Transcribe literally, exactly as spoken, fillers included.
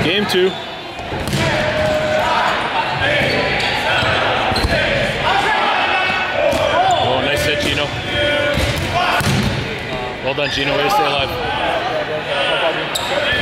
Game two. Oh, nice hit, Gino. Well done, Gino. Way to stay alive.